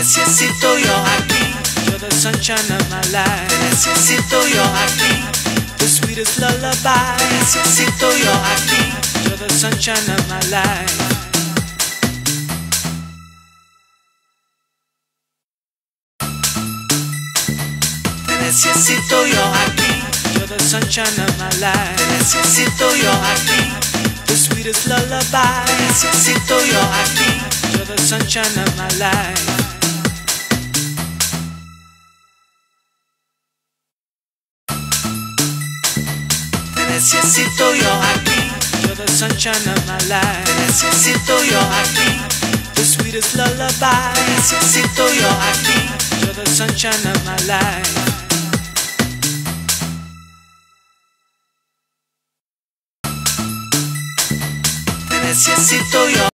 necesito yo aquí. You're the sunshine of my life. Te necesito yo aquí. The sweetest lullaby. Te necesito yo aquí. You're the sunshine of my life. Te necesito yo aquí. You're the sunshine of my life. Te necesito yo aquí. The sweetest lullaby. Te necesito yo aquí. You're the sunshine of my life. Te necesito yo aquí. You're the sunshine of my life. Te necesito yo aquí. The sweetest lullaby. Te necesito yo aquí. You're the sunshine of my life. Te necesito yo.